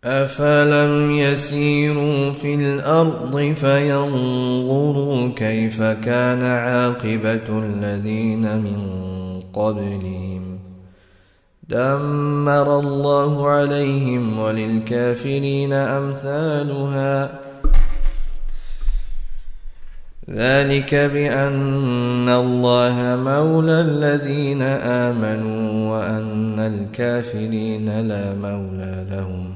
أفلم يسيروا في الأرض فينظروا كيف كان عاقبة الذين من قبلهم دمر الله عليهم وللكافرين أمثالها ذلك بأن الله مولى الذين آمنوا وأن الكافرين لا مولى لهم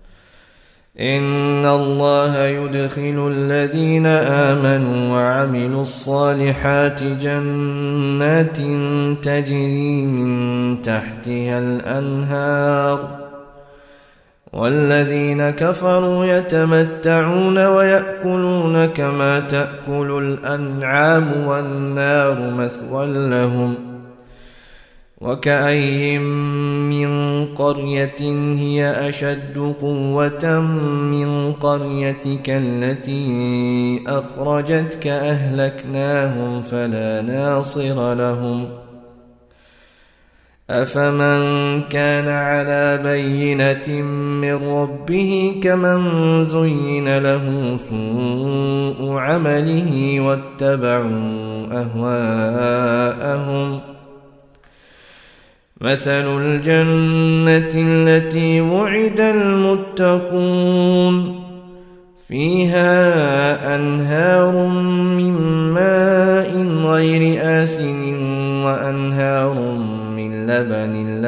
إن الله يدخل الذين آمنوا وعملوا الصالحات جنات تجري من تحتها الأنهار والذين كفروا يتمتعون ويأكلون كما تأكل الأنعام والنار مثوى لهم وكأي من قرية هي أشد قوة من قريتك التي أخرجتك أهلكناهم فلا ناصر لهم أفمن كان على بينة من ربه كمن زين له سوء عمله واتبعوا أهواءهم مثل الجنة التي وعد المتقون فيها أنهار من ماء غير آسن وأنهار من لبن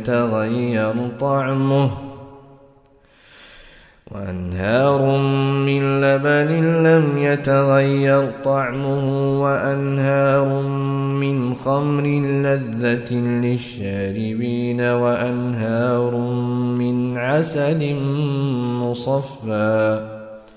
لم يتغير طعمه وأنهار من خمر لذة للشاربين وأنهار من عسل مصفى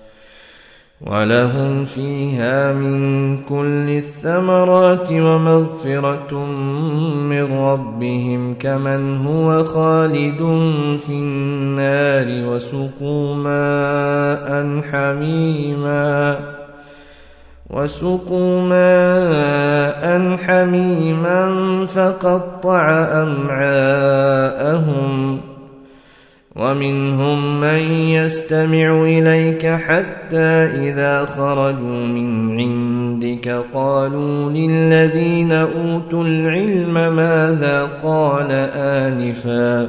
ولهم فيها من كل الثمرات ومغفرة من ربهم كمن هو خالد في النار وسقوا ماء حميما فقطع أمعاءهم ومنهم من يستمع إليك حتى إذا خرجوا من عندك قالوا للذين أوتوا العلم ماذا قال آنفا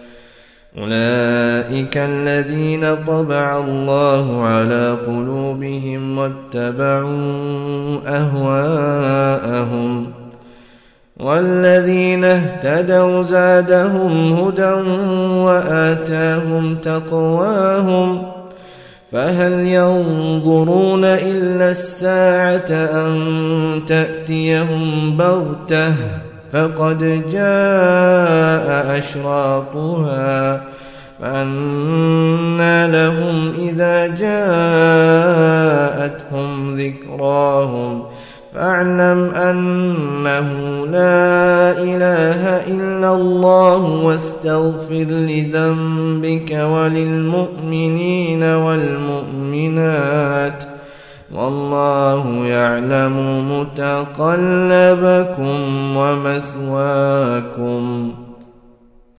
أولئك الذين طبع الله على قلوبهم واتبعوا أهواءهم والذين اهتدوا زادهم هدى وآتاهم تقواهم فهل ينظرون إلا الساعة أن تأتيهم بغتة فقد جاء أشراطها فأنى لهم إذا جاءتهم ذكراهم فاعلم أنه لا إله إلا الله واستغفر لذنبك وللمؤمنين والمؤمنين